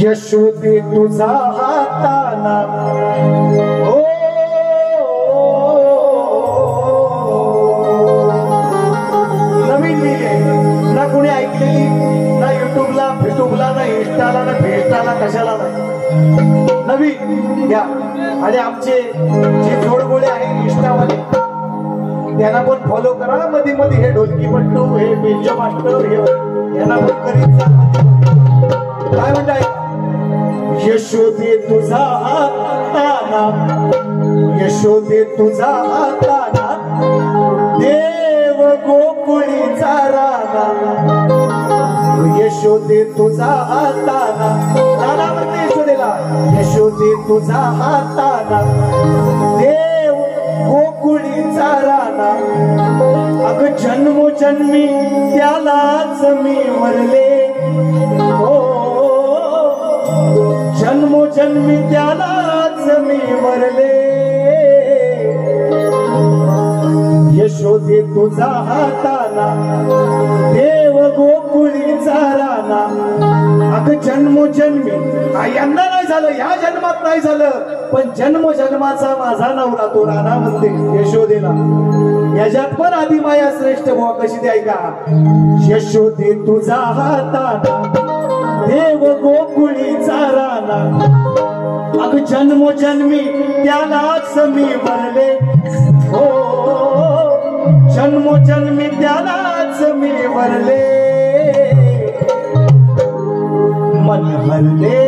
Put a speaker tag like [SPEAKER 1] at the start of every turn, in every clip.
[SPEAKER 1] यशोदे तुझा हाताना ओ नवीन लिहिले ना कोणी ऐकलेली ना युट्यूबला फेसबुकला ना इंस्टाला ना फेसटाला कशाला नाही नवीन घ्या आणि आमचे जे जोडगोळे आहे इंस्टावाले त्यांना पण फॉलो करा मध्ये मध्ये हे ढोलकी पट्टू हे बेंजो मास्टर हे यांना पण करीत जा काय म्हणताय यशोदे तुझा हाताना यशोदे तुझा हाताना देव गोकुळीचा राना यशोदे तुझा हाताना नाना म्हणते यशोदेला यशोदे तुझा हाताना देव गोकुळीचा राना अग जन्मोजन्मी त्यालाच मी वरले हो जन्मोजन्मी त्यालाच मी वरले यशोदे तुझा हाताना देव गोकुळीचा राना अग जन्मोजन्मी यंदा नाही झालं या जन्मात नाही झालं पण जन्मोजन्माचा माझा नवरा तो राणा म्हणते यशोदेला याच्यात पण आधी माया श्रेष्ठ भावा कशी ते ऐका यशोदे तुझा हाताना देव गोकुळीचा राना अग जन्मोजन्मी त्यालाच मी वरले हो जन्मोजन्मी त्यालाच मी वरले मन हरले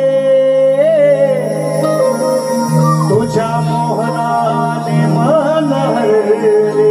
[SPEAKER 1] तुझ्या मोहनाने मन हरले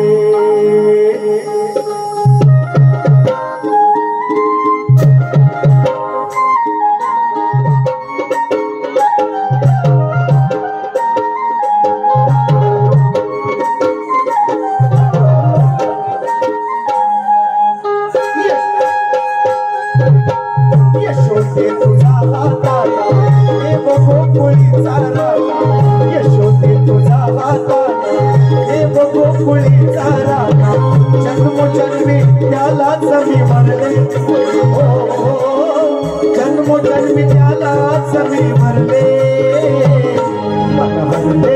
[SPEAKER 1] यशोदे तुझा हाताना देव गोकुळीचा राना यशोदे तुझा हाताना देव गोकुळीचा राना जन्मोजन्मी त्यालाच मी वरले हो जन्मोजन्मी त्यालाच मी वरले मन हरले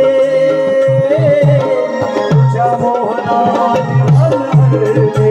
[SPEAKER 1] तुझ्या मोहनाने मन हरले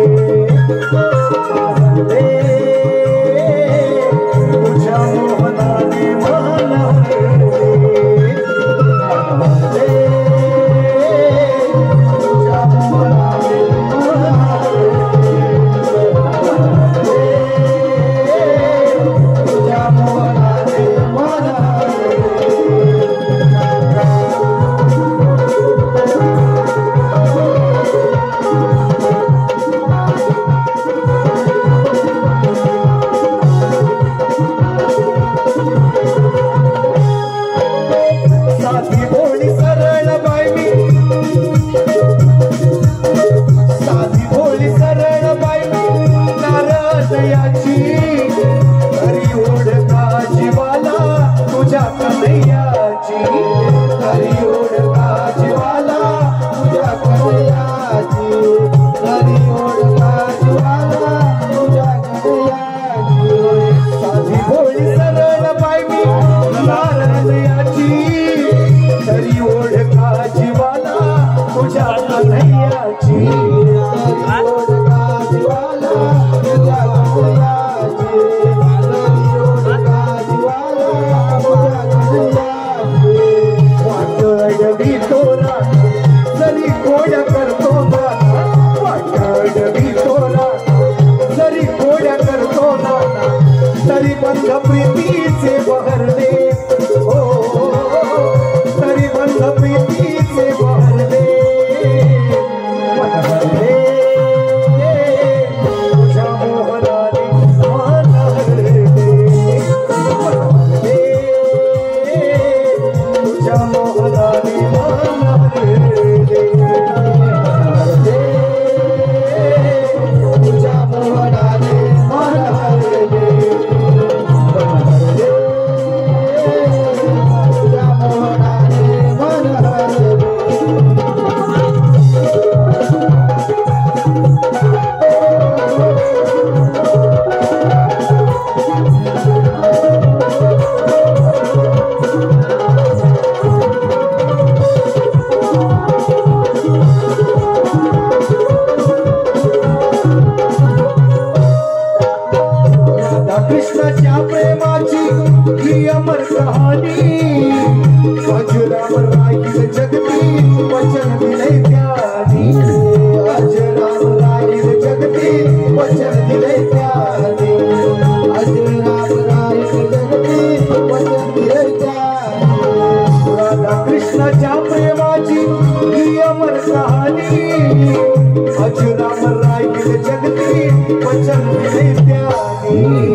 [SPEAKER 1] जगती वचन दिले त्याने आज राम राहील जगती वचन दिले त्याने आज राम राहील जगती वचन दिले त्याने राधा कृष्णाच्या प्रेमाची ही अमर कहाणी आज राम राहील जगती वचन दिले त्याने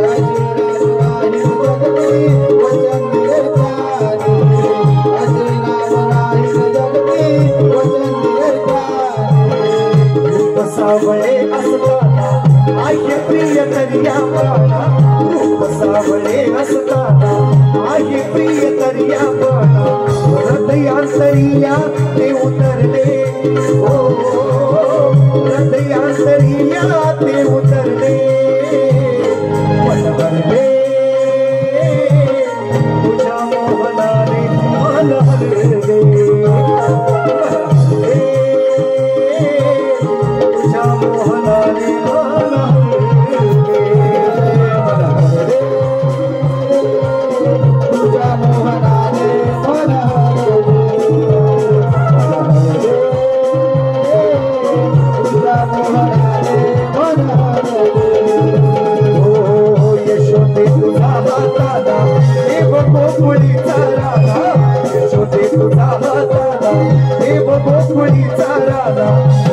[SPEAKER 1] सावळे असताना आई प्रिय तरिया पाना रूप सावळे असताना आई प्रिय तरिया पाना हृदयांतरिया ते उतरले ओ हृदयांतरिया ते उतरले मन भरले तुझ्या मोहनाने मन हरले देव गोकुळीचा राधा